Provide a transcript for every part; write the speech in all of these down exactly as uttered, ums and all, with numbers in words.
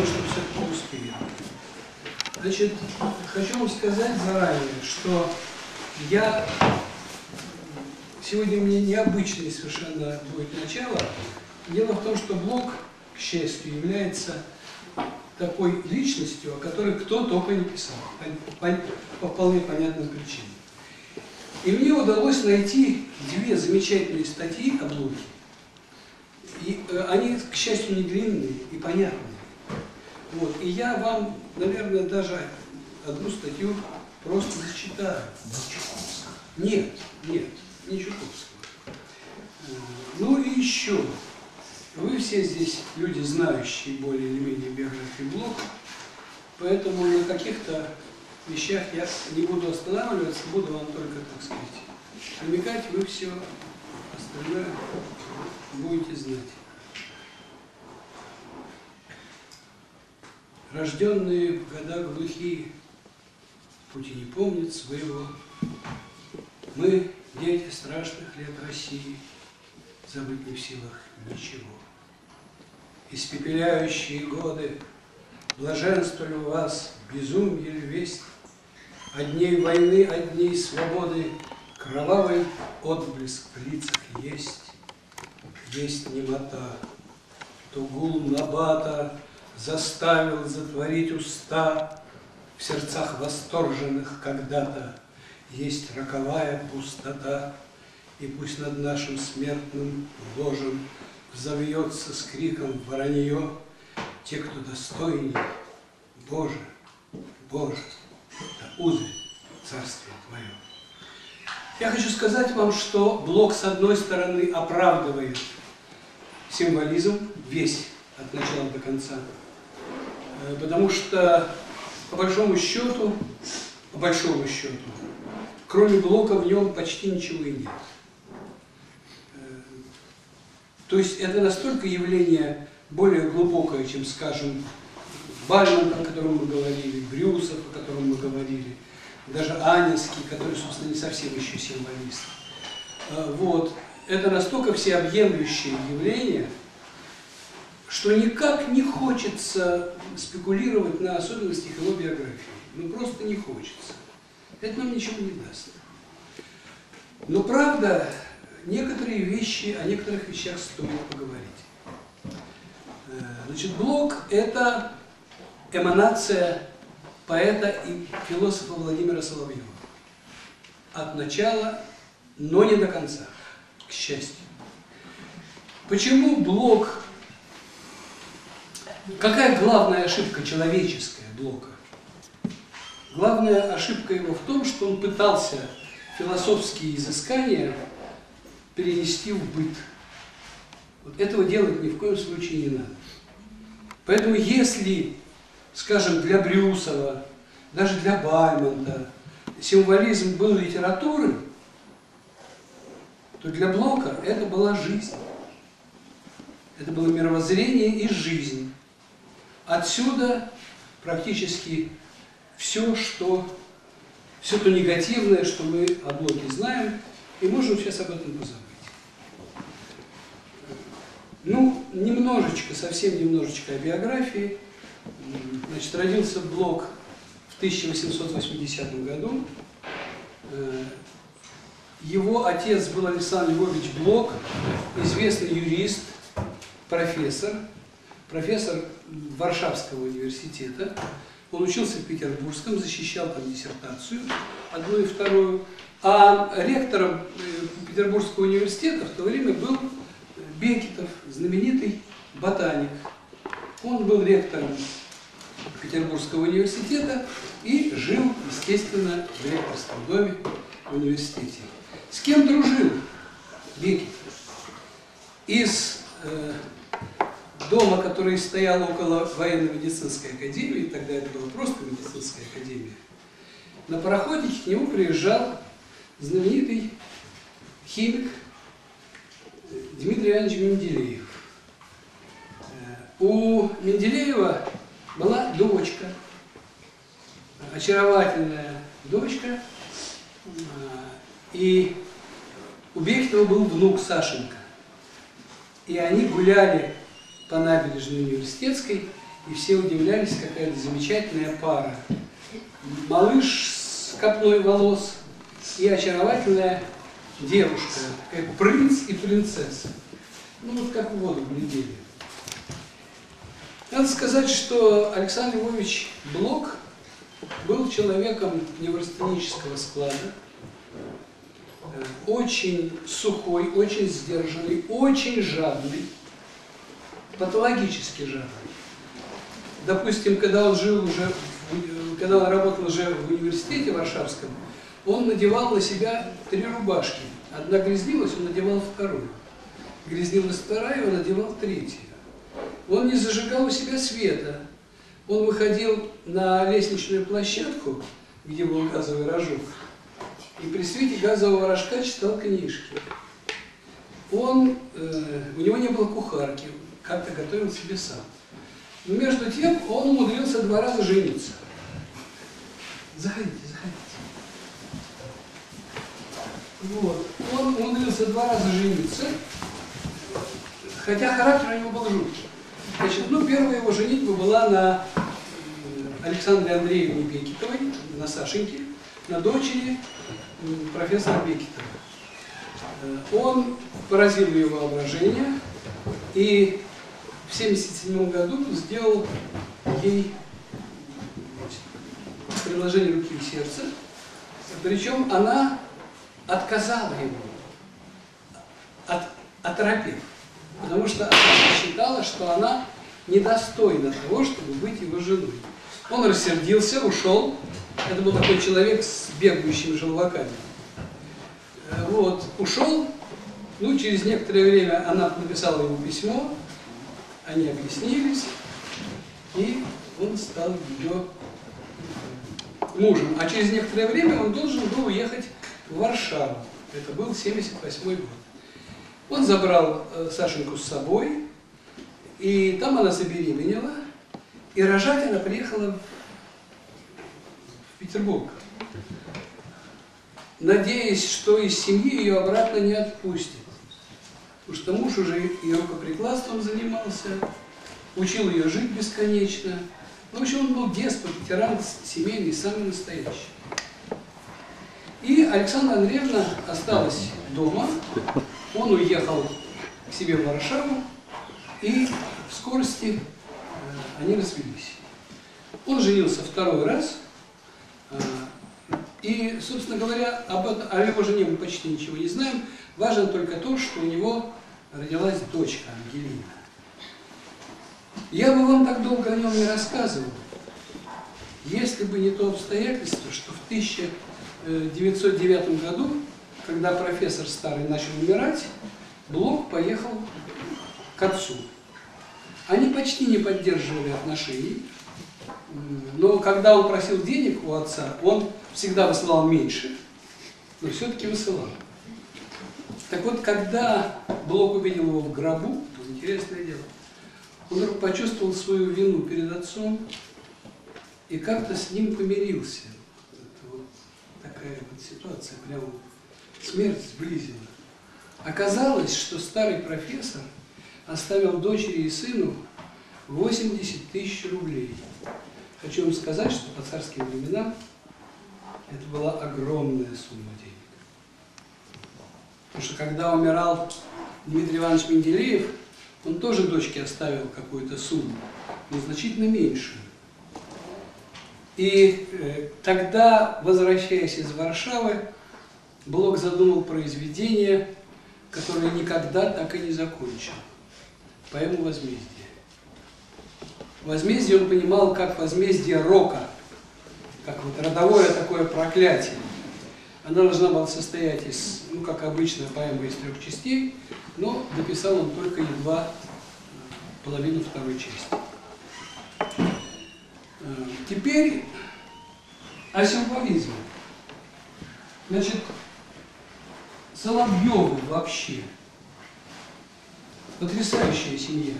думаю, что все-таки успеем. Значит, хочу вам сказать заранее, что я... Сегодня у меня необычное совершенно будет начало. Дело в том, что Блок, к счастью, является такой личностью, о которой кто только не писал, по, по, по вполне понятным причинам. И мне удалось найти две замечательные статьи о Блоке. И э, они, к счастью, не длинные и понятные. Вот. И я вам, наверное, даже одну статью просто зачитаю. Нет, нет, не Чуковского. Ну и еще. Вы все здесь люди, знающие более или менее биографию Блока, поэтому на каких-то вещах я не буду останавливаться, буду вам только, так сказать, намекать, вы все остальное будете знать. Рожденные в года глухие, пути не помнят своего. Мы, дети страшных лет России, забыть не в силах ничего. Испепеляющие годы, блаженствовали у вас, безумье ли весть, от дней войны, от дней свободы, кровавый отблеск в лицах есть. Есть немота, то гул набата заставил затворить уста в сердцах восторженных когда-то. Есть роковая пустота, и пусть над нашим смертным ложем взовьется с криком воронье те, кто достойней. Боже, Боже, да узрит царствие Твое. Я хочу сказать вам, что Блок, с одной стороны, оправдывает символизм весь от начала до конца, потому что, по большому счету, по большому счету, кроме Блока в нем почти ничего и нет. То есть это настолько явление более глубокое, чем, скажем, Бальмонт, о котором мы говорили, Брюсов, о котором мы говорили, даже Анинский, который, собственно, не совсем еще символист. Вот. Это настолько всеобъемлющее явление, что никак не хочется спекулировать на особенностях его биографии. Ну, просто не хочется. Это нам ничего не даст. Но, правда, некоторые вещи, о некоторых вещах стоит поговорить. Значит, Блок – это эманация поэта и философа Владимира Соловьева. От начала, но не до конца, к счастью. Почему Блок? Какая главная ошибка человеческая Блока? Главная ошибка его в том, что он пытался философские изыскания перенести в быт. Вот этого делать ни в коем случае не надо. Поэтому если, скажем, для Брюсова, даже для Бальмонта символизм был литературой, то для Блока это была жизнь. Это было мировоззрение и жизнь. Отсюда практически все, что, все то негативное, что мы о Блоке знаем, и можем сейчас об этом позабыть. Ну, немножечко, совсем немножечко о биографии. Значит, родился Блок в тысяча восемьсот восьмидесятом году. Его отец был Александр Львович Блок, известный юрист, профессор, профессор Варшавского университета. Он учился в Петербургском, защищал там диссертацию, одну и вторую. А ректором Петербургского университета в то время был Бекетов, знаменитый ботаник. Он был ректором Петербургского университета и жил, естественно, в ректорском доме в университете. С кем дружил Бекетов? Из э, дома, который стоял около военно-медицинской академии, тогда это была просто медицинская академия, на пароходике к нему приезжал знаменитый химик Дмитрий Иванович Менделеев. У Менделеева была дочка, очаровательная дочка, и у Бекетова был внук Сашенька. И они гуляли по набережной Университетской и все удивлялись, какая это замечательная пара. Малыш с копной волос и очаровательная девушка, как принц и принцесса. Ну вот как в воду глядели. Надо сказать, что Александр Львович Блок был человеком неврастенического склада, очень сухой, очень сдержанный, очень жадный, патологически жадный. Допустим, когда он жил уже, когда он работал уже в университете Варшавском, он надевал на себя три рубашки. Одна грязнилась, он надевал вторую. Грязнилась вторая, он надевал третью. Он не зажигал у себя света. Он выходил на лестничную площадку, где был газовый рожок, и при свете газового рожка читал книжки. Он, э, у него не было кухарки, как-то готовил себе сам. Но между тем он умудрился два раза жениться. Заходите, заходите. Вот. Он умудрился два раза жениться, хотя характер у него был жуткий. Значит, ну, первая его женитьба была на Александре Андреевне Бекетовой, на Сашеньке, на дочери профессора Бекетова. Он поразил ее воображение и в семьдесят седьмом году сделал ей предложение руки и сердца, причем она отказала ему, от, оторопев, потому что она считала, что она недостойна того, чтобы быть его женой. Он рассердился, ушел. Это был такой человек с бегающими желваками. Вот, ушел. Ну, через некоторое время она написала ему письмо, они объяснились, и он стал ее мужем. А через некоторое время он должен был уехать в Варшаву. Это был семьдесят восьмой год. Он забрал Сашеньку с собой, и там она забеременела, и рожать она приехала в Петербург, надеясь, что из семьи ее обратно не отпустит. Потому что муж уже и рукоприкладством занимался, учил ее жить бесконечно. В общем, он был деспот, тиран семейный, самый настоящий. И Александра Андреевна осталась дома, он уехал к себе в Варшаву, и в скорости они развелись. Он женился второй раз, и, собственно говоря, об этом, о его жене мы почти ничего не знаем. Важно только то, что у него родилась дочка Ангелина. Я бы вам так долго о нем не рассказывал, если бы не то обстоятельство, что в тысяча девятьсот девятом году, когда профессор старый начал умирать, Блок поехал к отцу. Они почти не поддерживали отношений, но когда он просил денег у отца, он всегда высылал меньше, но все-таки высылал. Так вот, когда Блок увидел его в гробу, то интересное дело, он вдруг почувствовал свою вину перед отцом и как-то с ним помирился. Это вот такая вот ситуация, прямо смерть сблизила. Оказалось, что старый профессор оставил дочери и сыну восемьдесят тысяч рублей. Хочу вам сказать, что по царским временам это была огромная сумма денег. Потому что когда умирал Дмитрий Иванович Менделеев, он тоже дочке оставил какую-то сумму, но значительно меньшую. И э, тогда, возвращаясь из Варшавы, Блок задумал произведение, которое никогда так и не закончил. Поэму «Возмездие». Возмездие он понимал как возмездие рока, как вот родовое такое проклятие. Она должна была состоять из, ну, как обычно, поэма из трех частей, но дописал он только едва половину второй части. Теперь о символизме. Значит, Соловьевы вообще потрясающая семья.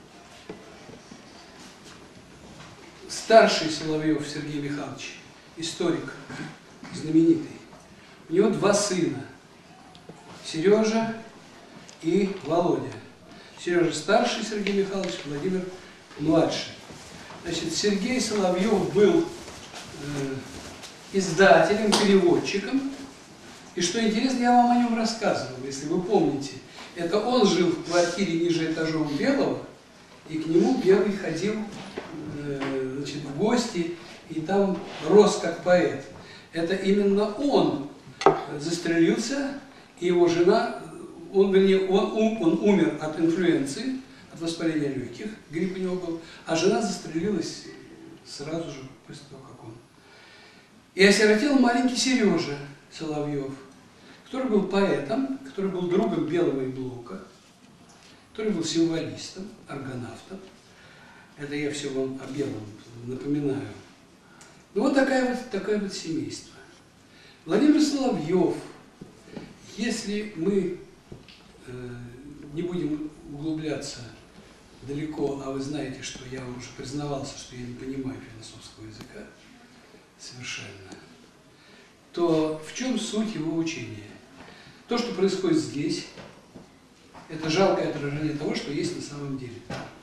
Старший Соловьев Сергей Михайлович, историк знаменитый. У него два сына, Сережа и Володя. Сережа старший Сергей Михайлович, Владимир младший. Значит, Сергей Соловьев был э, издателем, переводчиком. И что интересно, я вам о нем рассказывал, если вы помните. Это он жил в квартире ниже этажом Белого, и к нему Белый ходил э, значит, в гости, и там рос как поэт. Это именно он застрелился, и его жена, он, вернее, он, он умер от инфлюенции, от воспаления легких, грипп у него был, а жена застрелилась сразу же после того, как он. И осиротел маленький Сережа Соловьев, который был поэтом, который был другом Белого и Блока, который был символистом, аргонавтом. Это я все вам о Белом напоминаю. Ну вот такая вот, такое вот семейство. Владимир Соловьев, если мы э, не будем углубляться далеко, а вы знаете, что я уже признавался, что я не понимаю философского языка совершенно, то в чем суть его учения? То, что происходит здесь, это жалкое отражение того, что есть на самом деле.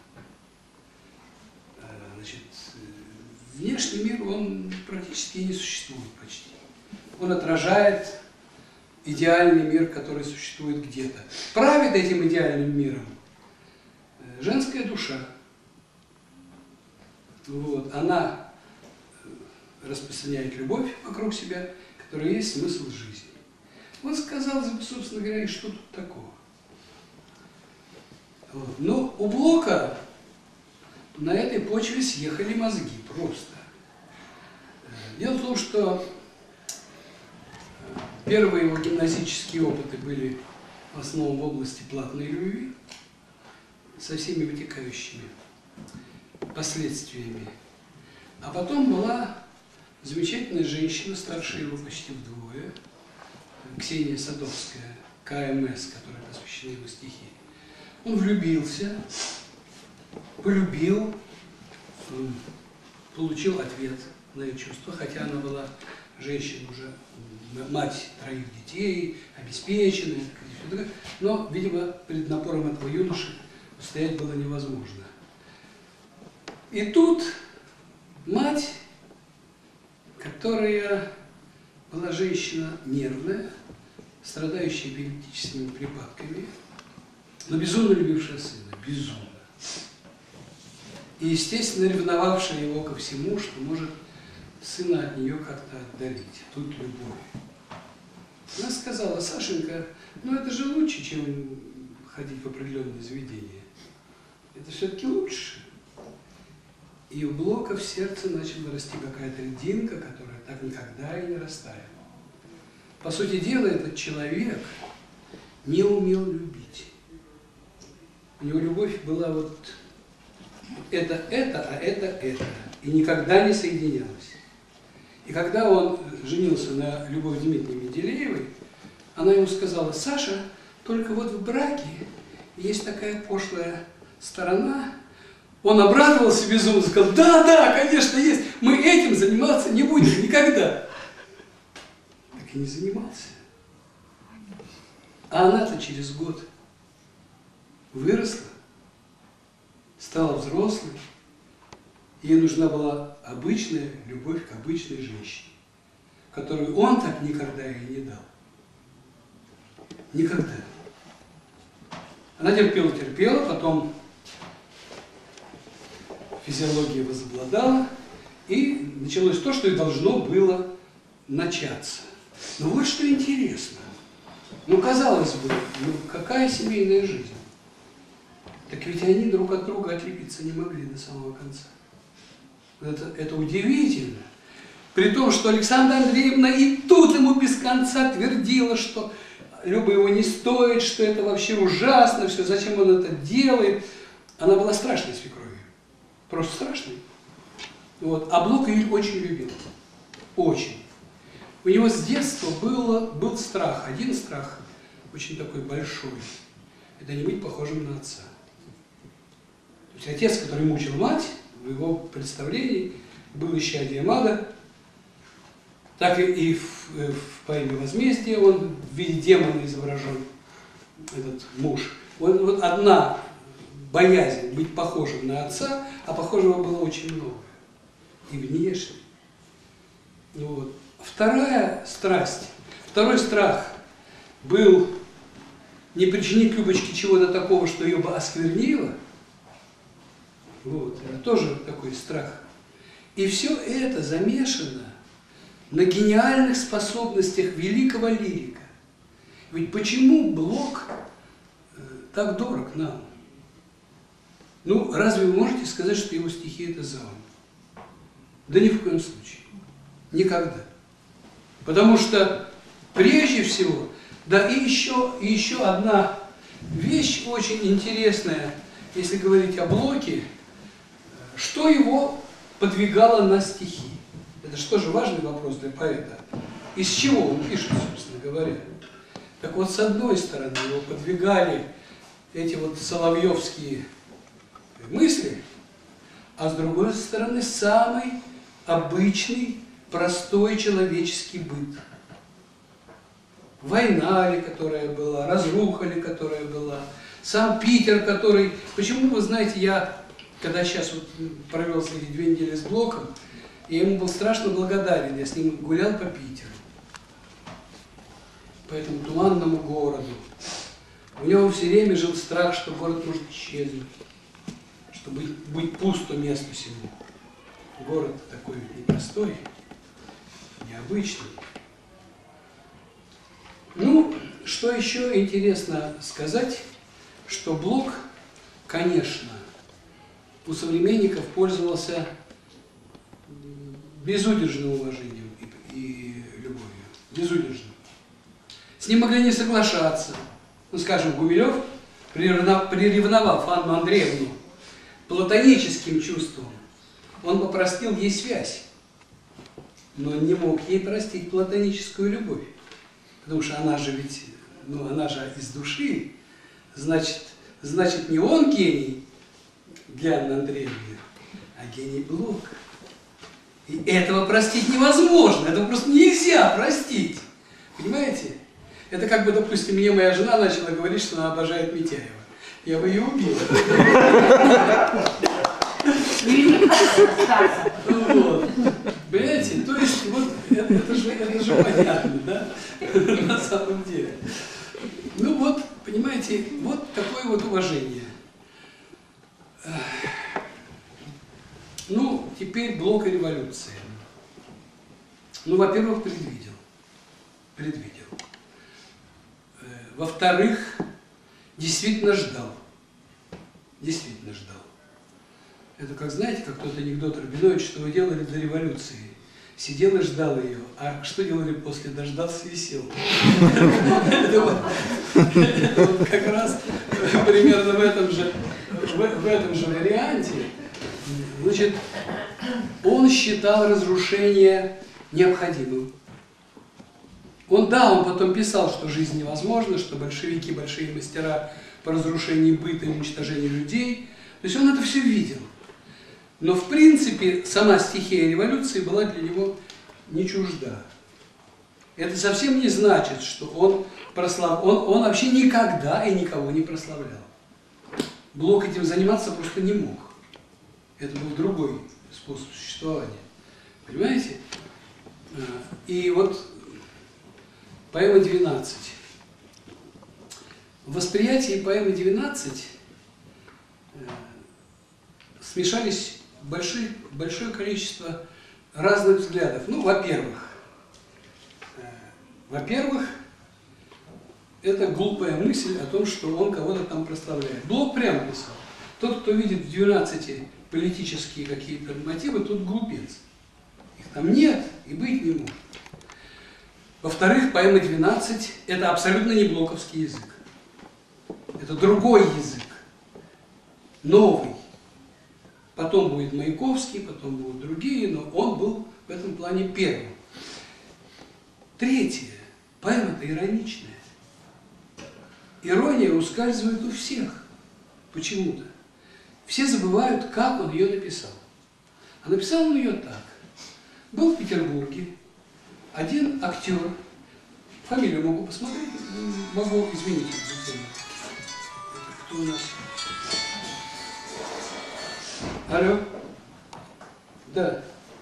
Значит, внешний мир, он практически не существует почти. Он отражает идеальный мир, который существует где-то. Правит этим идеальным миром женская душа. Вот. Она распространяет любовь вокруг себя, которая есть смысл жизни. Вот сказал, собственно говоря, и что тут такого. Вот. Но у Блока на этой почве съехали мозги просто. Дело в том, что первые его гимназические опыты были в основном в области платной любви, со всеми вытекающими последствиями. А потом была замечательная женщина, старше его почти вдвое, Ксения Садовская, ка эм эс, которая посвящена его стихи. Он влюбился, полюбил, получил ответ на ее чувства, хотя она была женщина уже, мать троих детей, обеспеченная, но, видимо, перед напором этого юноши устоять было невозможно. И тут мать, которая была женщина нервная, страдающая эпилептическими припадками, но безумно любившая сына, безумно. И, естественно, ревновавшая его ко всему, что может сына от нее как-то отдалить. Тут любовь. Она сказала: Сашенька, ну это же лучше, чем ходить в определенные заведения. Это все-таки лучше. И у Блока в сердце начала расти какая-то льдинка, которая так никогда и не растаяла. По сути дела, этот человек не умел любить. У него любовь была вот это, это, а это, это. И никогда не соединялась. И когда он женился на Любови Дмитриевне Менделеевой, она ему сказала: Саша, только вот в браке есть такая пошлая сторона. Он обрадовался безумно, сказал: да, да, конечно, есть. Мы этим заниматься не будем никогда. Так и не занимался. А она-то через год выросла, стала взрослой. Ей нужна была обычная любовь к обычной женщине, которую он так никогда ей не дал. Никогда. Она терпела, терпела, потом физиология возобладала, и началось то, что и должно было начаться. Но вот что интересно. Ну, казалось бы, ну какая семейная жизнь? Так ведь они друг от друга отлепиться не могли до самого конца. Это, это удивительно. При том, что Александра Андреевна и тут ему без конца твердила, что Люба его не стоит, что это вообще ужасно, все, зачем он это делает. Она была страшной свекровью. Просто страшной. Вот. А Блок ее очень любил. Очень. У него с детства было, был страх. Один страх, очень такой большой. Это не быть похожим на отца. То есть отец, который мучил мать, в его представлении был исчадием ада. Так и, и в, в поэме «Возмездие» он в виде демона изображен, этот муж. Вот, вот одна боязнь быть похожим на отца, а похожего было очень много. И внешне. Вот. Вторая страсть, второй страх был не причинить Любочке чего-то такого, что ее бы осквернило. Вот. Это тоже такой страх. И все это замешано на гениальных способностях великого лирика. Ведь почему Блок э, так дорог нам? Ну, разве вы можете сказать, что его стихи – это заум? Да ни в коем случае. Никогда. Потому что, прежде всего, да и еще, и еще одна вещь очень интересная, если говорить о Блоке, что его подвигало на стихи. Это же тоже важный вопрос для поэта. Из чего он пишет, собственно говоря? Так вот, с одной стороны, его подвигали эти вот соловьевские мысли, а с другой стороны, самый обычный, простой человеческий быт. Война ли, которая была, разруха ли, которая была, сам Питер, который... Почему, вы знаете, я, когда сейчас вот провел эти две недели с Блоком, я ему был страшно благодарен, я с ним гулял по Питеру, по этому туманному городу. У него все время жил страх, что город может исчезнуть, что быть, быть пусто месту сему. Город такой непростой, необычный. Ну, что еще интересно сказать, что Блок, конечно, у современников пользовался безудержным уважением и, и любовью. Безудержным. С ним могли не соглашаться. Ну, скажем, Гумилев, приревновав Анну Андреевну платоническим чувством, он попростил ей связь, но он не мог ей простить платоническую любовь. Потому что она же ведь, ну, она же из души, значит, значит не он гений для Анны Андреевны, а гений Блок. И этого простить невозможно, этого просто нельзя простить. Понимаете? Это как бы, допустим, мне моя жена начала говорить, что она обожает Митяева. Я бы ее убил. Вот. Понимаете? То есть, вот, это, это, же, это же понятно, да? На самом деле. Ну вот, понимаете, вот такое вот уважение. Ну, теперь Блок и революция. Ну, во-первых, предвидел. Предвидел. Во-вторых, действительно ждал. Действительно ждал. Это как, знаете, как тот анекдот Рабинович, что вы делали до революции. Сидел и ждал ее. А что делали после? Дождался и сел. Это вот как раз примерно в этом же в этом же варианте. Значит, он считал разрушение необходимым. Он, да, он потом писал, что жизнь невозможна, что большевики большие мастера по разрушению быта и уничтожению людей. То есть он это все видел. Но в принципе сама стихия революции была для него не чужда. Это совсем не значит, что он прослав... он, он вообще никогда и никого не прославлял. Блок этим заниматься просто не мог. Это был другой способ существования. Понимаете? И вот поэма двенадцать. В восприятии поэмы двенадцать смешались большие, большое количество разных взглядов. Ну, во-первых, во-первых, это глупая мысль о том, что он кого-то там прославляет. Блок прямо писал. Тот, кто видит в двенадцати политические какие-то мотивы, тот глупец. Их там нет и быть не может. Во-вторых, поэма двенадцать – это абсолютно не блоковский язык. Это другой язык, новый. Потом будет Маяковский, потом будут другие, но он был в этом плане первым. Третье. Поэма-то ироничная. Ирония ускальзывает у всех. Почему-то. Все забывают, как он ее написал. А написал он ее так. Был в Петербурге один актер, фамилию могу посмотреть, могу, извините, кто у нас? Алло? Да.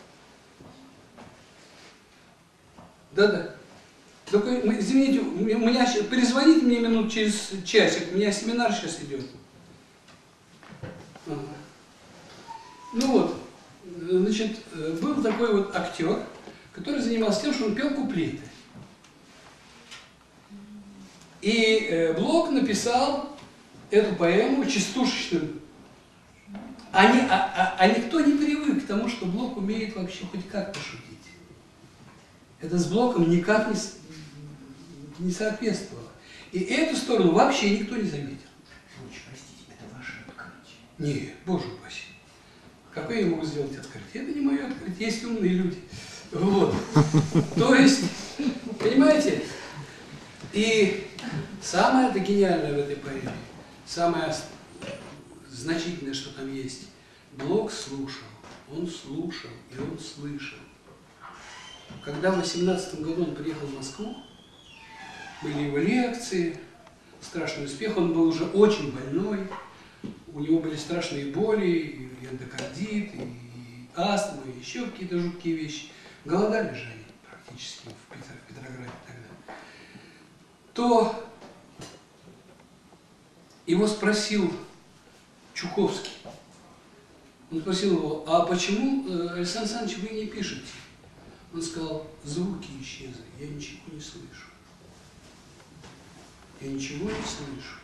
Да-да. Только, извините, у меня, перезвоните мне минут через часик, у меня семинар сейчас идет. Ага. Ну вот, значит, был такой вот актер, который занимался тем, что он пел куплеты. И э, Блок написал эту поэму частушечным. А, не, а, а, а никто не привык к тому, что Блок умеет вообще хоть как-то шутить. Это с Блоком никак не, не соответствовало. И эту сторону вообще никто не заметил. Очень простите, это ваше открытие. Нет, боже упаси. Какое я могу сделать открытие? Это не мое открытие, есть умные люди. Вот. То есть, понимаете, и самое-то гениальное в этой поэме, самое значительное, что там есть, Блок слушал, он слушал и он слышал. Когда в восемнадцатом году он приехал в Москву, были его лекции, страшный успех, он был уже очень больной, у него были страшные боли, и эндокардит, и астма, и еще какие-то жуткие вещи. Голодали же они практически в, Петр, в Петрограде тогда. То его спросил Чуковский, он спросил его, а почему, Александр Александрович, вы не пишете? Он сказал, звуки исчезли, я ничего не слышу. Я ничего не слышу.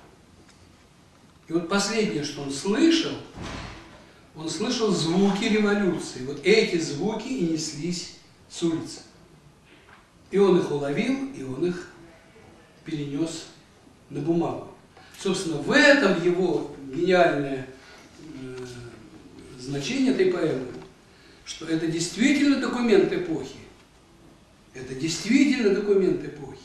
И вот последнее, что он слышал, он слышал звуки революции. Вот эти звуки и неслись с улицы. И он их уловил, и он их перенес на бумагу. Собственно, в этом его гениальное э, значение этой поэмы, что это действительно документ эпохи. Это действительно документ эпохи.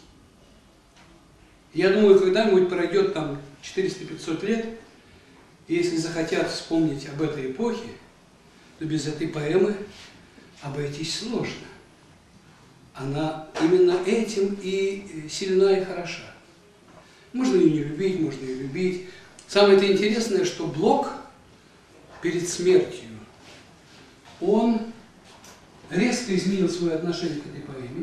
Я думаю, когда-нибудь пройдет там четыреста-пятьсот лет, и если захотят вспомнить об этой эпохе, то без этой поэмы обойтись сложно. Она именно этим и сильна, и хороша. Можно ее не любить, можно ее любить. Самое-то интересное, что Блок перед смертью, он резко изменил свое отношение к этой поэме,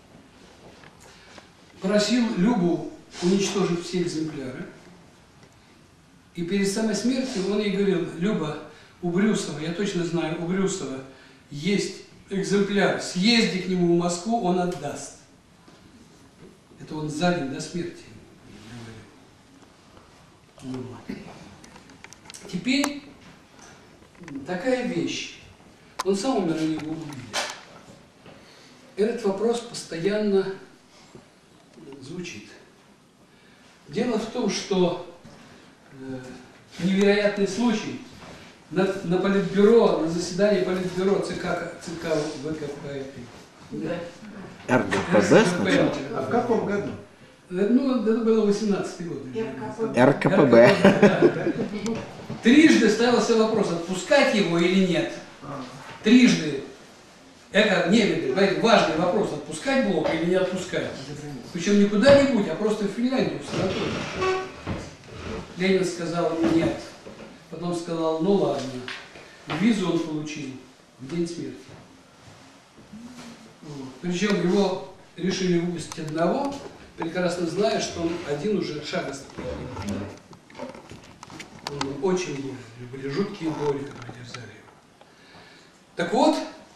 просил Любу уничтожить все экземпляры, и перед самой смертью он ей говорил, Люба, у Брюсова, я точно знаю, у Брюсова есть экземпляр, съезди к нему в Москву, он отдаст. Это он за день до смерти говорил. Теперь такая вещь. Он сам умер, они его убили. Этот вопрос постоянно звучит. Дело в том, что э, невероятный случай на, на политбюро, на заседании политбюро ЦК, ЦК ВКП. эр гэ пэ бэ сначала? А в каком году? Ну, это было восемнадцатый год. эр ка пэ бэ. Да. Трижды ставился вопрос, отпускать его или нет. Трижды. Это не важный вопрос, отпускать Блок или не отпускать. Причем не куда-нибудь, а просто в Финляндию, в санаторий. Ленин сказал нет. Потом сказал, ну ладно. Визу он получил в день смерти. Вот. Причем его решили выпустить одного, прекрасно зная, что он один уже шага ступил. Очень больно. Были жуткие боли, которые терзали его. Так вот,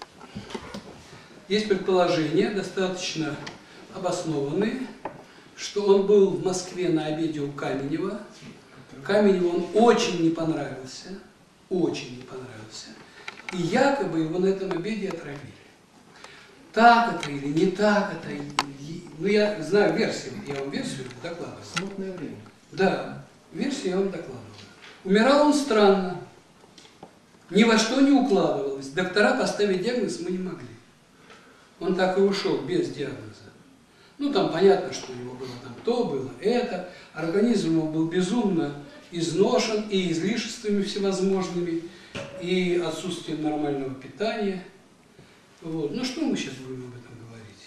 есть предположения, достаточно обоснованные, что он был в Москве на обеде у Каменева. Каменеву он очень не понравился, очень не понравился. И якобы его на этом обеде отравили. Так это или не так это, ну я знаю версию, я вам версию докладываю. Смутное время. Да, версию я вам докладываю. Умирал он странно, ни во что не укладывалось. Доктора поставить диагноз мы не могли. Он так и ушел без диагноза. Ну, там понятно, что у него было там то, было это. Организм его был безумно изношен и излишествами всевозможными, и отсутствием нормального питания. Вот. Ну, что мы сейчас будем об этом говорить?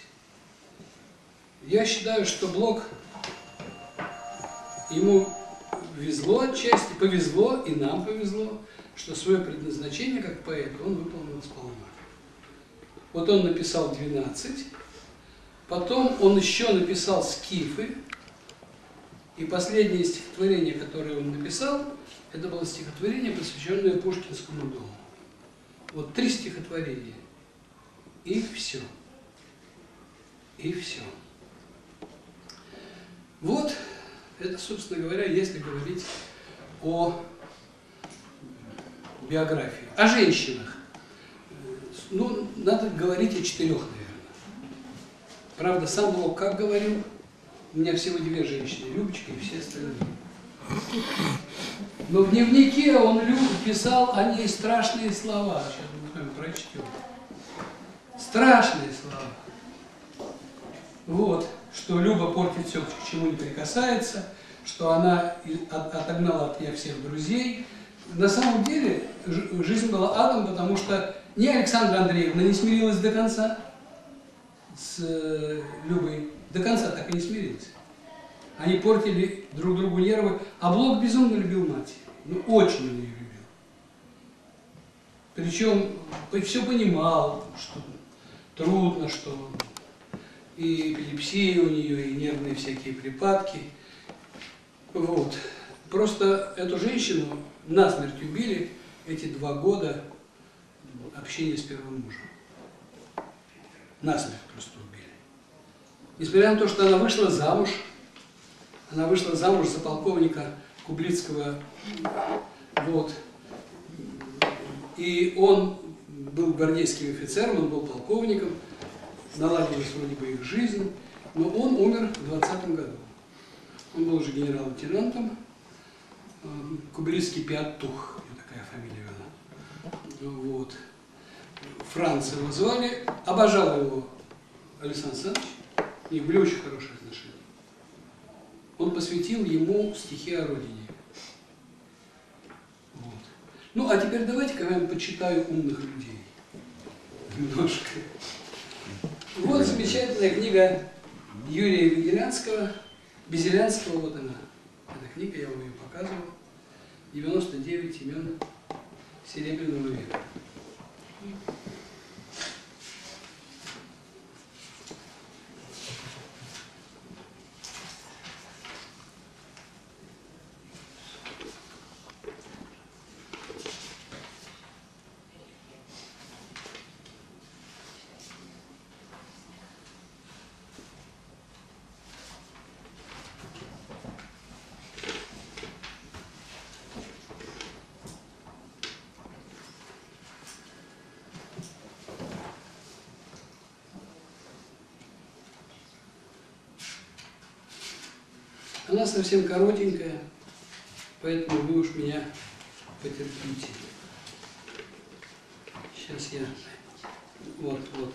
Я считаю, что Блок, ему везло отчасти, повезло, и нам повезло, что свое предназначение как поэт он выполнил сполна. Вот он написал двенадцать, потом он еще написал «Скифы», и последнее стихотворение, которое он написал, это было стихотворение, посвященное Пушкинскому дому. Вот три стихотворения, и все. И все. Вот, это, собственно говоря, если говорить о биографии. О женщинах. Ну, надо говорить о четырех, наверное. Правда, сам Блок как говорил, у меня всего две женщины, Любочка и все остальные. Но в дневнике он писал о ней страшные слова. Сейчас мы с вами прочтем. Страшные слова. Вот, что Люба портит все, к чему не прикасается, что она отогнала от меня всех друзей. На самом деле жизнь была адом, потому что ни Александра Андреевна не смирилась до конца с Любой, до конца так и не смирилась. Они портили друг другу нервы, а Блок безумно любил мать, ну очень он ее любил. Причем все понимал, что трудно, что и эпилепсия у нее, и нервные всякие припадки. Вот. Просто эту женщину насмерть убили эти два года общения с первым мужем. Насмерть просто убили. Несмотря на то, что она вышла замуж, она вышла замуж за полковника Кублицкого, вот, и он был гвардейским офицером, он был полковником, наладилась вроде бы их жизнь, но он умер в двадцатом году. Он был уже генерал-лейтенантом, Кублицкий Пиатух, такая фамилия была. Вот. Франца его звали, обожал его Александр Александрович, и были очень хорошие отношения. Он посвятил ему стихи о родине. Вот. Ну, а теперь давайте-ка я вам почитаю умных людей. Немножко. Вот замечательная книга Юрия Безелянского. Безелянского, вот она. Эта книга, я вам ее показывал. девяносто девять имен Серебряного века. Она совсем коротенькая, поэтому вы уж меня потерпите. Сейчас я... Вот, вот.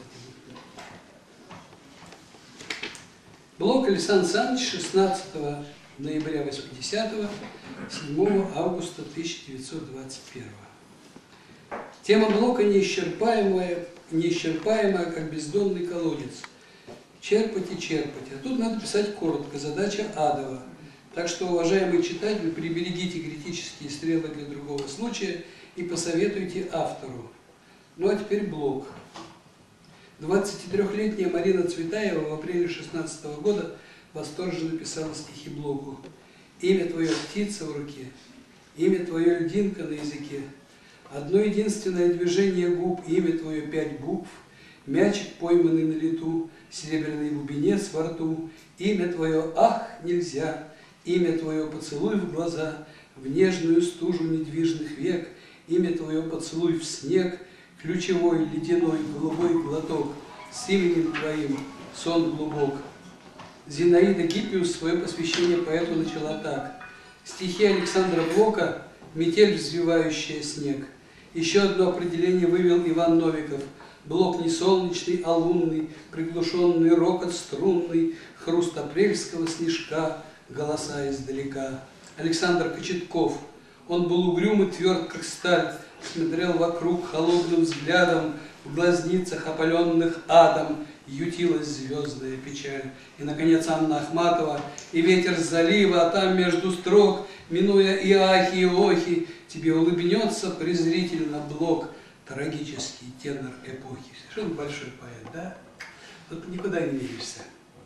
Блок Александр Александрович, шестнадцатого ноября восьмидесятого, седьмого августа тысяча девятьсот двадцать первого. Тема Блока неисчерпаемая, неисчерпаемая, как бездонный колодец. Черпать и черпать. А тут надо писать коротко. Задача адова. Так что, уважаемые читатели, приберегите критические стрелы для другого случая и посоветуйте автору. Ну а теперь Блок. двадцатитрёхлетняя Марина Цветаева в апреле шестнадцатого года восторженно писала стихи Блоку. Имя твое птица в руке, имя твое льдинка на языке. Одно единственное движение губ, имя твое пять букв. Мячик, пойманный на лету, серебряный бубенец во рту. Имя твое, ах, нельзя, имя твое, поцелуй в глаза, в нежную стужу недвижных век. Имя твое, поцелуй в снег, ключевой, ледяной, голубой глоток. С именем твоим сон глубок. Зинаида Гиппиус свое посвящение поэту начала так. Стихи Александра Блока «Метель, взвивающая снег». Еще одно определение вывел Иван Новиков. Блок не солнечный, а лунный, приглушенный рокот струнный, хруст апрельского снежка, голоса издалека. Александр Кочетков. Он был угрюм и тверд, как сталь, смотрел вокруг холодным взглядом, в глазницах, опаленных адом, ютилась звездная печаль. И, наконец, Анна Ахматова, и ветер с залива, а там между строк, минуя и ахи, и охи, тебе улыбнется презрительно Блок, трагический тенор эпохи. Совершенно большой поэт, да? Тут никуда не видишься.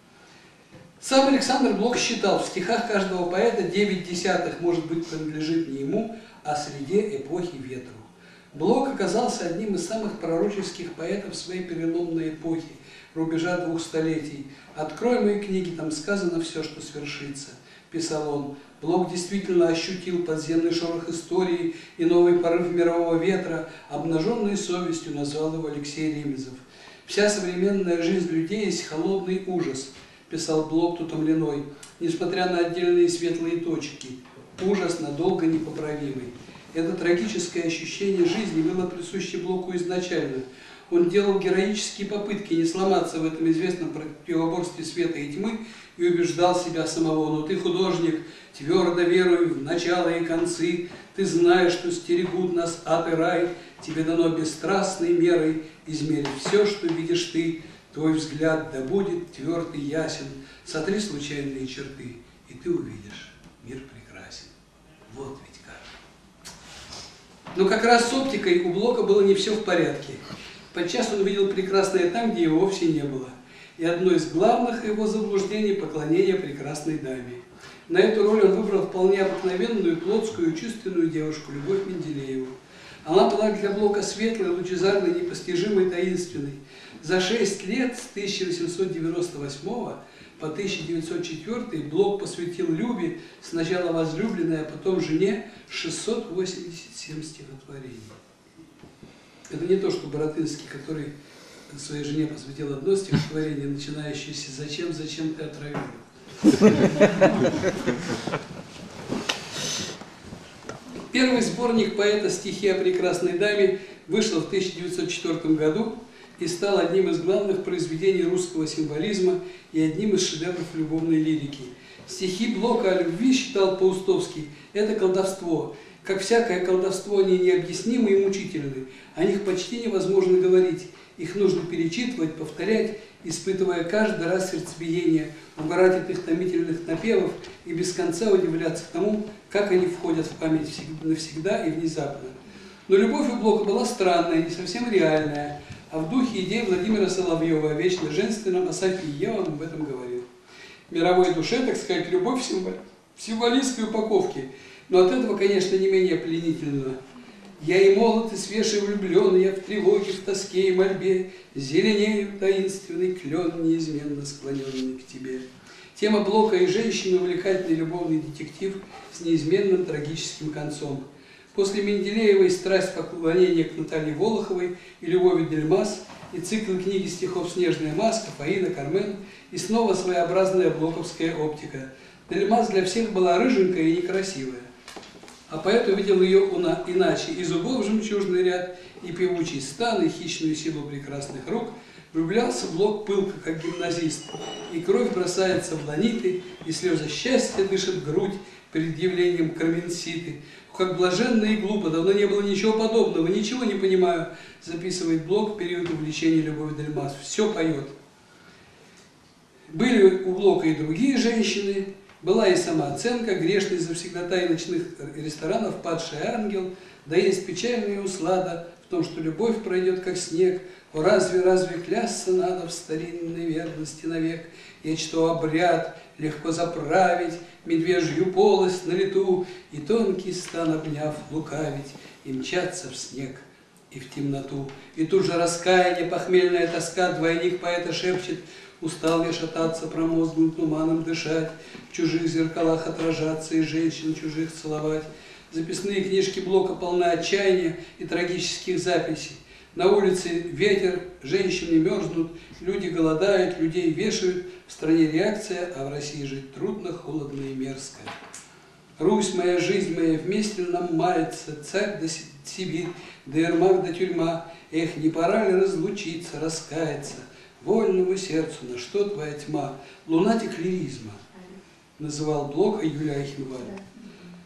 Сам Александр Блок считал, в стихах каждого поэта девять десятых, может быть, принадлежит не ему, а среде эпохи ветру. Блок оказался одним из самых пророческих поэтов своей переломной эпохи, рубежа двух столетий. «Открой мои книги, там сказано все, что свершится», – писал он. Блок действительно ощутил подземный шорох истории и новый порыв мирового ветра, обнаженной совестью назвал его Алексей Ремезов. «Вся современная жизнь людей есть холодный ужас», – писал Блок утомленной, несмотря на отдельные светлые точки. Ужас надолго непоправимый. Это трагическое ощущение жизни было присуще Блоку изначально. Он делал героические попытки не сломаться в этом известном противоборстве света и тьмы и убеждал себя самого: «Но ты художник, твердо веруй в начало и концы, ты знаешь, что стерегут нас ад и рай, тебе дано бесстрастной мерой измерить все, что видишь ты, твой взгляд да будет тверд и ясен, сотри случайные черты, и ты увидишь, мир прекрасен». Вот ведь как. Но как раз с оптикой у Блока было не все в порядке. Подчас он видел прекрасное там, где его вовсе не было. И одно из главных его заблуждений – поклонение прекрасной даме. На эту роль он выбрал вполне обыкновенную, плотскую, чувственную девушку Любовь Менделееву. Она была для Блока светлой, лучезарной, непостижимой, таинственной. За шесть лет с тысяча восемьсот девяносто восьмого по тысяча девятьсот четвёртый Блок посвятил Любе, сначала возлюбленной, а потом жене, шестьсот восемьдесят семь стихотворений. Это не то, что Боротынский, который своей жене посвятил одно стихотворение, начинающееся «Зачем, зачем ты отравил?». Первый сборник поэта «Стихи о прекрасной даме» вышел в тысяча девятьсот четвёртом году и стал одним из главных произведений русского символизма и одним из шедевров любовной лирики. Стихи Блока о любви, считал Паустовский, это колдовство. Как всякое колдовство, они необъяснимы и мучительны. О них почти невозможно говорить. Их нужно перечитывать, повторять, испытывая каждый раз сердцебиение, угорать от их томительных напевов и без конца удивляться тому, как они входят в память навсегда и внезапно. Но любовь у Блока была странная, не совсем реальная, а в духе идей Владимира Соловьева о вечно женственном, о Софии. Я вам об этом говорил. В мировой душе, так сказать, любовь в символистской упаковке, но от этого, конечно, не менее пленительно. Я и молод, и свеж, и влюблен, я в тревоге, в тоске и мольбе, зеленею таинственный клен, неизменно склоненный к тебе. Тема Блока и женщины – увлекательный любовный детектив с неизменным трагическим концом. После Менделеевой страсть поклонения к Наталье Волоховой и Любови Дельмас, и цикл книги стихов «Снежная маска», «Фаина», «Кармен», и снова своеобразная блоковская оптика. Дельмас для всех была рыженькая и некрасивая. А поэт увидел ее иначе: и зубов жемчужный ряд, и певучий стан, и хищную силу прекрасных рук. Влюблялся Блок пылко, как гимназист, и кровь бросается в ланиты, и слезы счастья дышат грудь перед явлением Карменситы. Как блаженно и глупо, давно не было ничего подобного, ничего не понимаю, записывает Блок в период увлечения Любовью Дельмас. Все поет. Были у Блока и другие женщины. Была и самооценка, грешный завсегдатай ночных ресторанов, падший ангел, да есть печальная услада в том, что любовь пройдет, как снег. О, разве, разве клясться надо в старинной верности навек? Я чту обряд, легко заправить медвежью полость на лету, и тонкий стан обняв лукавить, и мчаться в снег и в темноту. И тут же раскаяние, похмельная тоска, двойник поэта шепчет: устал я шататься, промозглым туманом дышать, в чужих зеркалах отражаться и женщин чужих целовать. Записные книжки Блока полны отчаяния и трагических записей. На улице ветер, женщины мерзнут, люди голодают, людей вешают. В стране реакция, а в России жить трудно, холодно и мерзко. Русь моя, жизнь моя, вместе нам мается, царь да Сибирь, да Ермак да тюрьма. Эх, не пора ли разлучиться, раскаяться? Вольному сердцу, на что твоя тьма? Лунатик лиризма, называл Блока Юлия Айхенвальд.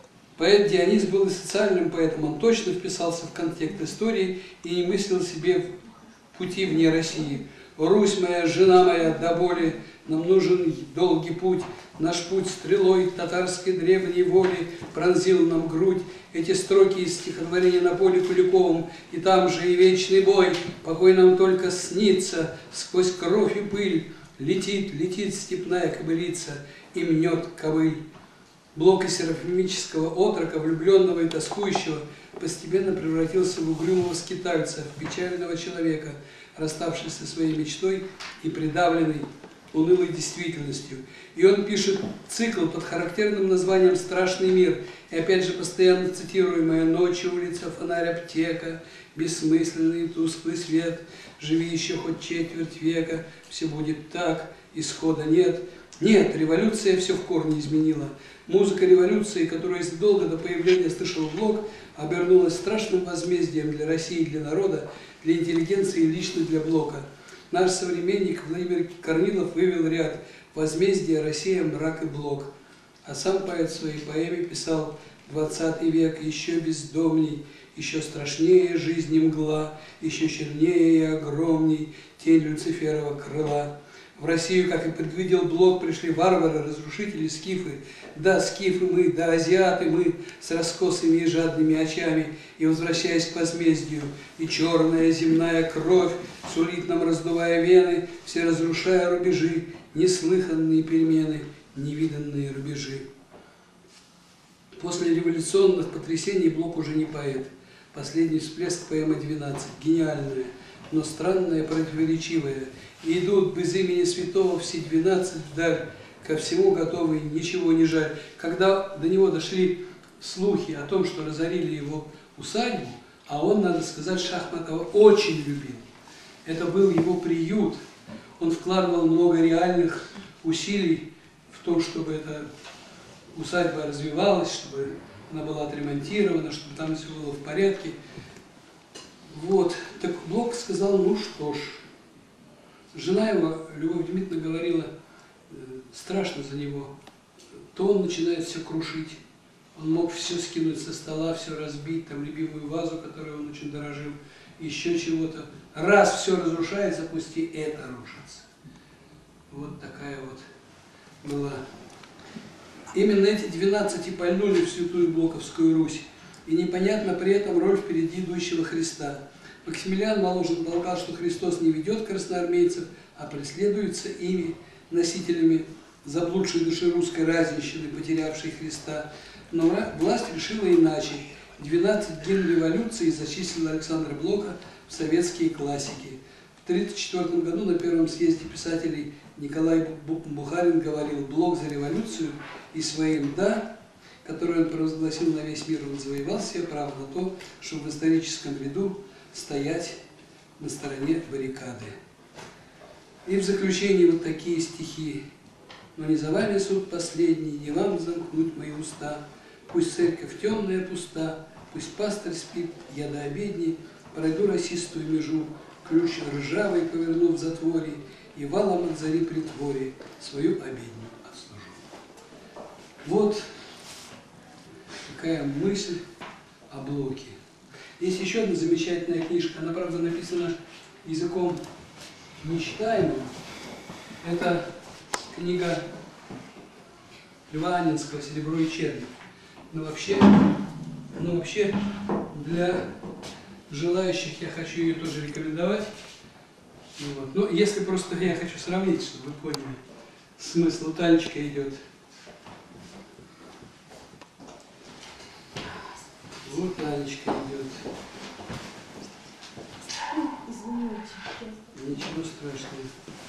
Поэт Дионис был и социальным поэтом, он точно вписался в контекст истории и не мыслил себе пути вне России. «Русь моя, жена моя, до боли, нам нужен долгий путь, наш путь стрелой татарской древней воли пронзил нам грудь». Эти строки из стихотворения на поле Куликовым, и там же и вечный бой, покой нам только снится, сквозь кровь и пыль летит, летит степная кобылица и мнет ковыль. Блок из серафимического отрока, влюбленного и тоскующего, постепенно превратился в угрюмого скитальца, в печального человека, расставшийся со своей мечтой и придавленный унылой действительностью. И он пишет цикл под характерным названием «Страшный мир», и опять же постоянно цитируемая «Ночь, улица, фонарь, аптека, бессмысленный тусклый свет, живи еще хоть четверть века, все будет так, исхода нет». Нет, революция все в корне изменила. Музыка революции, которую задолго до появления слышал Блок, обернулась страшным возмездием для России и для народа, для интеллигенции и лично для Блока. Наш современник Владимир Корнилов вывел ряд «Возмездие, Россия, мрак и Блок». А сам поэт в своей поэме писал «Двадцатый век еще бездомней, еще страшнее жизни мгла, еще чернее и огромней тень Люциферова крыла». В Россию, как и предвидел Блок, пришли варвары, разрушители, скифы. Да, скифы мы, да, азиаты мы, с раскосыми и жадными очами. И, возвращаясь к возмездию, и черная земная кровь сулит нам, раздувая вены, все разрушая рубежи, неслыханные перемены, невиданные рубежи. После революционных потрясений Блок уже не поэт. Последний всплеск поэмы «двенадцать», гениальная, но странная, противоречивая. И идут без имени святого все двенадцать вдаль, ко всему готовы, ничего не жаль. Когда до него дошли слухи о том, что разорили его усадьбу, а он, надо сказать, Шахматова очень любил. Это был его приют. Он вкладывал много реальных усилий в том, чтобы эта усадьба развивалась, чтобы она была отремонтирована, чтобы там все было в порядке. Вот. Так Блок сказал, ну что ж. Жена его, Любовь Дмитриевна, говорила, страшно за него. То он начинает все крушить. Он мог все скинуть со стола, все разбить, там любимую вазу, которую он очень дорожил, еще чего-то. Раз все разрушается, пусть и это рушится. Вот такая вот была. Именно эти двенадцать и пальнули в святую Блоковскую Русь. И непонятно при этом роль впереди идущего Христа. Максимилиан Воложин полагал, что Христос не ведет красноармейцев, а преследуется ими, носителями заблудшей души русской разнищины, потерявшей Христа. Но власть решила иначе. двенадцать дней революции зачислила Александра Блока в советские классики. В тысяча девятьсот тридцать четвёртом году на первом съезде писателей Николай Бухарин говорил: «Блок за революцию и своим «да», которое он провозгласил на весь мир, он завоевал себе право на то, чтобы в историческом ряду стоять на стороне баррикады». И в заключении вот такие стихи. «Но не за вами суд последний, не вам замкнуть мои уста. Пусть церковь темная пуста, пусть пастырь спит, я до обедни пройду расистую межу, ключ ржавый поверну в затворе, и валом от зари притворе свою обедню отслужу». Вот такая мысль о Блоке. Есть еще одна замечательная книжка, она, правда, написана языком нечитаемым. Это книга Льва Анненского «Серебро и черни». Но вообще, но вообще для желающих я хочу ее тоже рекомендовать. Вот. Ну, если просто я хочу сравнить, чтобы вы поняли, смысл. Танечка идет. Вот Танечка идет. Извините. Ничего страшного.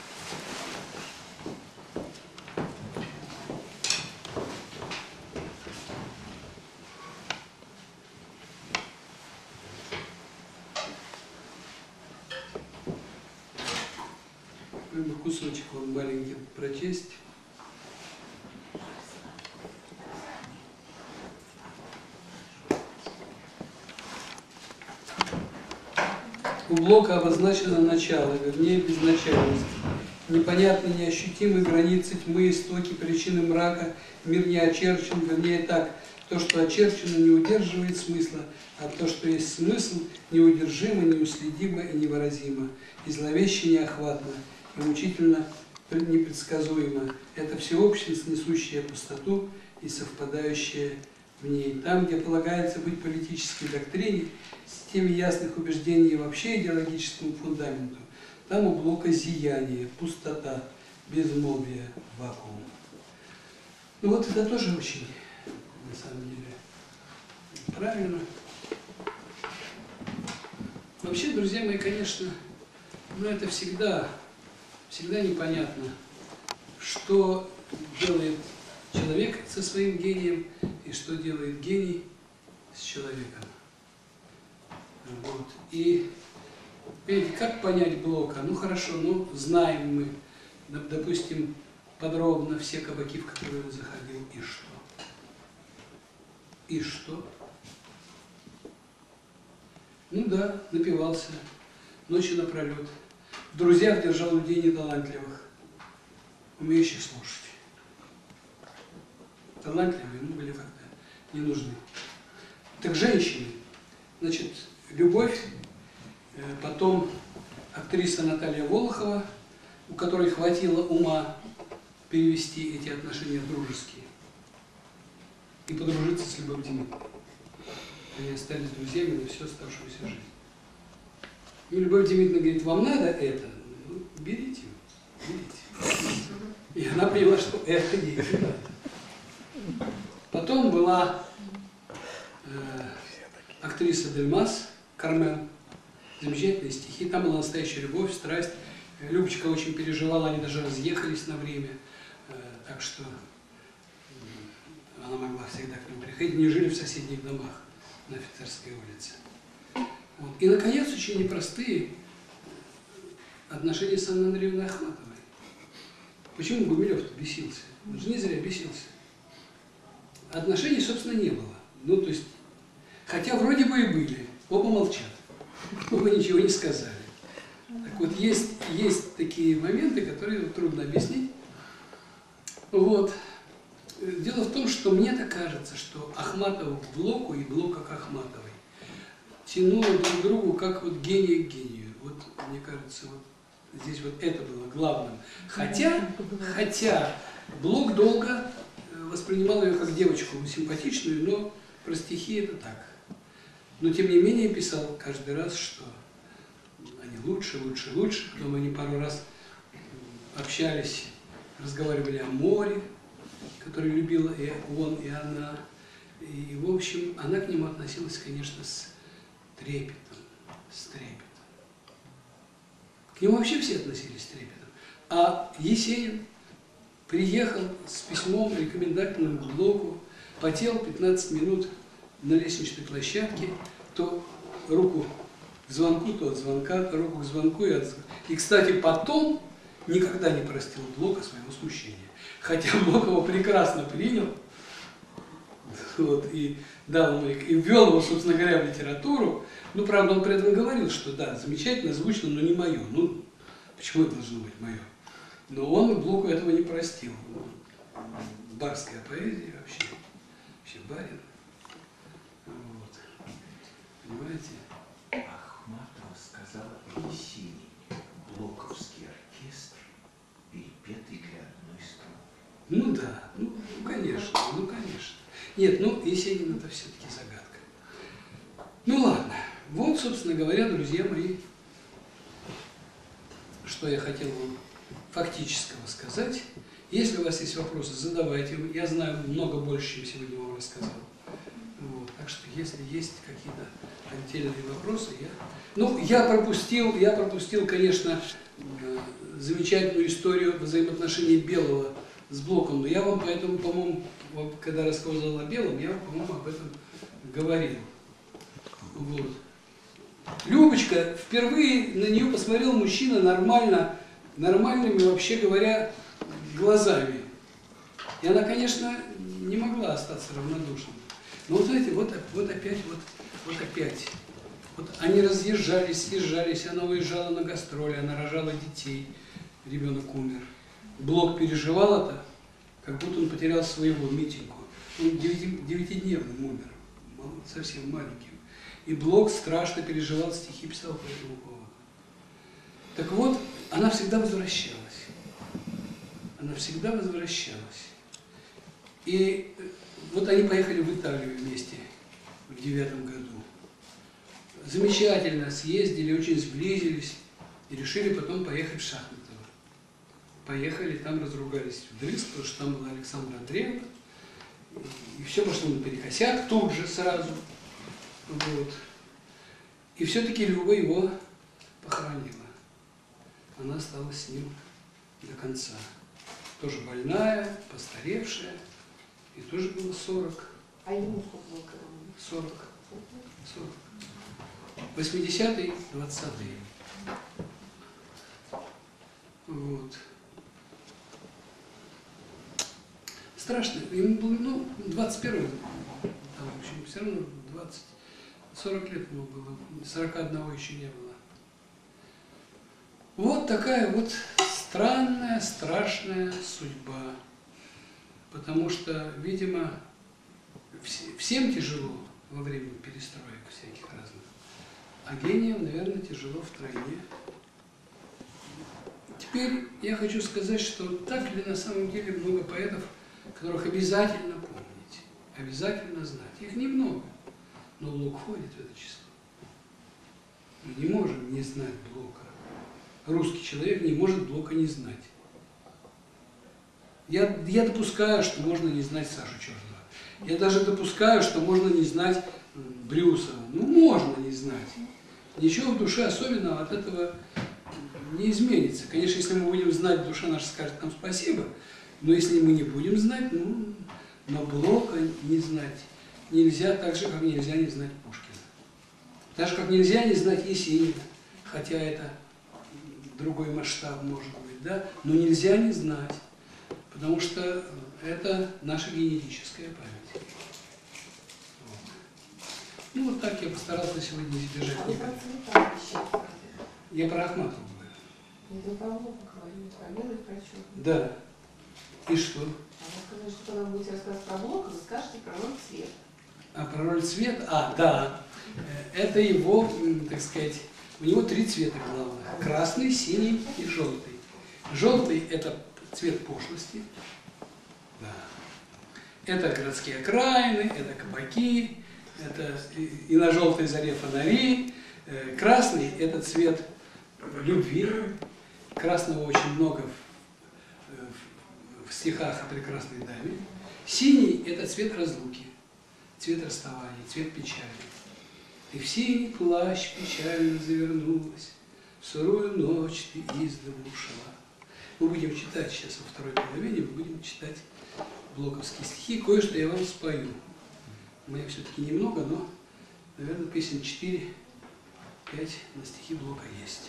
Кусочек он маленький прочесть. У Блока обозначено начало, вернее безначальность. Непонятны, неощутимы границы тьмы, истоки, причины мрака, мир не очерчен, вернее так. То, что очерчено, не удерживает смысла, а то, что есть смысл, неудержимо, неуследимо и невыразимо, и зловеще неохватно, и мучительно непредсказуемо. Это всеобщность, несущая пустоту и совпадающая в ней. Там, где полагается быть политической доктрине, системе ясных убеждений и вообще идеологическому фундаменту, там у Блока зияние, пустота, безмолвие, вакуум. Ну вот это тоже очень, на самом деле, правильно. Вообще, друзья мои, конечно, ну это всегда, всегда непонятно, что делает человек со своим гением и что делает гений с человеком. Вот. И видите, как понять Блока? Ну хорошо, ну знаем мы, допустим, подробно все кабаки, в которые он заходил, и что? И что? Ну да, напивался, ночью напролет. В друзьях держал людей неталантливых, умеющих слушать. Талантливые, ну, были как-то не нужны. Так женщины, значит, любовь, потом актриса Наталья Волохова, у которой хватило ума перевести эти отношения в дружеские и подружиться с Любовью Дмитриевной. Они остались друзьями на всю оставшуюся жизнь. И Любовь Дмитриевна говорит, вам надо это? Ну, берите, берите. И она поняла, что это ей не надо. Потом была э, актриса Дельмас, Кармен, замечательные стихи, там была настоящая любовь, страсть. Любочка очень переживала, они даже разъехались на время, э, так что она могла всегда к нему приходить, не жили в соседних домах на Офицерской улице. Вот. И, наконец, очень непростые отношения с Анной Андреевной Ахматовой. Почему Гумилев-то бесился? Он же не зря бесился. Отношений, собственно, не было. Ну, то есть, хотя вроде бы и были, оба молчат, оба ничего не сказали. Так вот, есть, есть такие моменты, которые трудно объяснить. Вот. Дело в том, что мне так кажется, что Ахматова к Блоку и Блока к Ахматовой тянуло друг к другу как вот гений к гению. Вот, мне кажется, вот здесь вот это было главным. Хотя, хотя Блок долго воспринимал ее как девочку симпатичную, но про стихи это так. Но тем не менее писал каждый раз, что они лучше, лучше, лучше. Потом они пару раз общались, разговаривали о море, которое любила и он, и она. И, в общем, она к нему относилась, конечно, с трепетом, с трепетом. К нему вообще все относились с трепетом. А Есенин приехал с письмом рекомендательным к Блоку, потел пятнадцать минут на лестничной площадке, то руку к звонку, то от звонка, то руку к звонку и от звонка. И, кстати, потом никогда не простил Блока своего смущения. Хотя Блок его прекрасно принял, вот, и дал ему, и ввел его, собственно говоря, в литературу. Ну, правда, он при этом говорил, что да, замечательно, звучно, но не мое. Ну, почему это должно быть мое? Но он Блоку этого не простил. Барская поэзия вообще, вообще барин. Вот. Понимаете? Ахматова сказала о Есенине, блоковский оркестр, перепетый для одной струны. Ну да, ну, ну конечно, ну конечно. Нет, ну Есенин это все-таки загадка. Ну ладно, вот, собственно говоря, друзья мои, что я хотел вам фактического сказать. Если у вас есть вопросы, задавайте. Я знаю много больше, чем сегодня вам рассказал. Вот. Так что, если есть какие-то отдельные вопросы, я... Ну, я пропустил, я пропустил, конечно, замечательную историю взаимоотношений Белого с Блоком, но я вам поэтому, по-моему, когда рассказывал о Белом, я, по-моему, об этом говорил. Вот. Любочка, впервые на нее посмотрел мужчина нормально, нормальными, вообще говоря, глазами. И она, конечно, не могла остаться равнодушной. Но вот знаете, вот, вот опять, вот, вот опять. Вот они разъезжались, съезжались, она уезжала на гастроли, она рожала детей, ребенок умер. Блок переживал это, как будто он потерял своего Митеньку. Он девяти- девятидневным умер, мал- совсем маленьким. И Блок страшно переживал, стихи писал по этому поводу. Так вот, она всегда возвращалась. Она всегда возвращалась. И вот они поехали в Италию вместе в девятом году. Замечательно съездили, очень сблизились и решили потом поехать в Шахматово. Поехали, там разругались вдрызг, потому что там была Александра Андреевна. И все пошло наперекосяк тут же сразу. Вот. И все-таки Люба его похоронила. Она осталась с ним до конца. Тоже больная, постаревшая. И тоже было сорок. А ему сколько было, когда он умер? сорок. сорок. восьмидесятые, двадцатые. Вот. Страшно. Ему было, ну, двадцать первый, там, в общем, все равно двадцать, сорок лет ему было, сорока одного еще не было. Вот такая вот странная, страшная судьба. Потому что, видимо, вс- всем тяжело во время перестроек всяких разных. А гениям, наверное, тяжело втройне. Теперь я хочу сказать, что так ли на самом деле много поэтов, которых обязательно помнить, обязательно знать. Их немного, но Блок входит в это число. Мы не можем не знать Блока. Русский человек не может Блока не знать. Я, я допускаю, что можно не знать Сашу Черного. Я даже допускаю, что можно не знать Брюсова. Ну, можно не знать. Ничего в душе особенного от этого не изменится. Конечно, если мы будем знать, душа наша скажет нам спасибо, но если мы не будем знать, ну, но Блока не знать нельзя, так же, как нельзя не знать Пушкина. Так же, как нельзя не знать Есенина, хотя это другой масштаб может быть, да, но нельзя не знать, потому что это наша генетическая память. Вот. Ну, вот так я постарался сегодня избежать. А вы про цвета еще. Я про Ахматову говорю. Не про Блока говорю, про белый, про черный. Да. И что? А вы сказали, что когда вы будете рассказывать про Блока, вы скажете про роль цвета. А про роль цвета? А, да. Это его, так сказать, у него три цвета главных. Красный, синий и желтый. Желтый – это цвет пошлости. Да. Это городские окраины, это кабаки, это и, и на желтой заре фонари. Красный – это цвет любви. Красного очень много в, в, в стихах о прекрасной даме. Синий – это цвет разлуки, цвет расставания, цвет печали. И в синий плащ печально завернулась, в сырую ночь ты из дому ушла. Мы будем читать сейчас во второй половине, мы будем читать блоковские стихи. Кое-что я вам спою. У меня все-таки немного, но, наверное, песен четыре-пять на стихи Блока есть.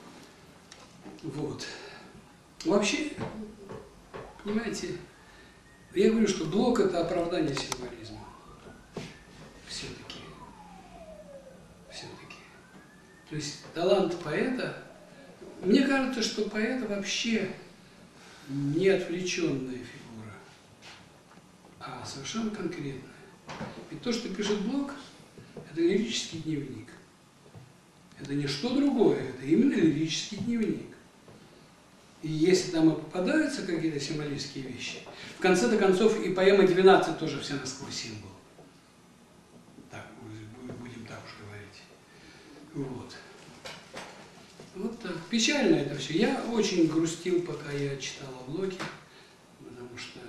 Вот. Вообще, понимаете, я говорю, что Блок – это оправдание символизма. Все-таки. Все-таки. То есть талант поэта, мне кажется, что поэт вообще не отвлеченная фигура, а совершенно конкретная. Ведь то, что пишет Блок, это лирический дневник. Это не что другое, это именно лирический дневник. И если там и попадаются какие-то символические вещи, в конце-то концов и поэма двенадцать тоже вся насквозь символ. Так, будем так уж говорить. Вот. Вот так. Печально это все. Я очень грустил, пока я читал о Блоке, потому что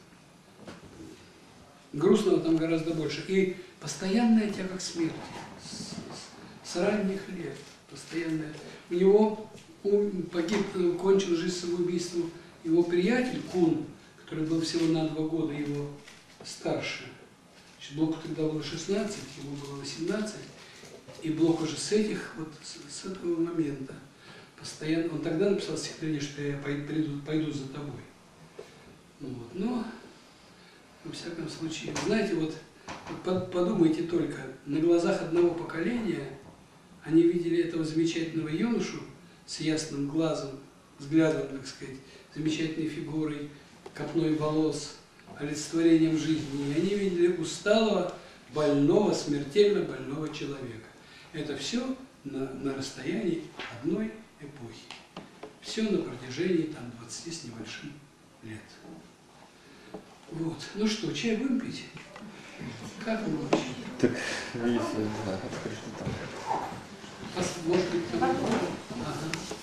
грустного там гораздо больше. И постоянная тяга к смерти. С, с ранних лет. Постоянная. У него он погиб, кончил жизнь самоубийством его приятель Кун, который был всего на два года его старше. Значит, Блоку тогда было шестнадцать, ему было восемнадцать. И Блок уже с этих, вот с, с этого момента постоянно, он тогда написал стихотворение, что я пойду, пойду за тобой. Вот. Но, во всяком случае, знаете, вот подумайте только, на глазах одного поколения они видели этого замечательного юношу с ясным глазом, взглядом, так сказать, замечательной фигурой, копной волос, олицетворением жизни, и они видели усталого, больного, смертельно больного человека. Это все на, на расстоянии одной эпохи. Все на протяжении там, двадцати с небольшим лет. Вот. Ну что, чай будем пить? Как мы вообще? Так, видите, да, пришли там. Может быть, там... Ага.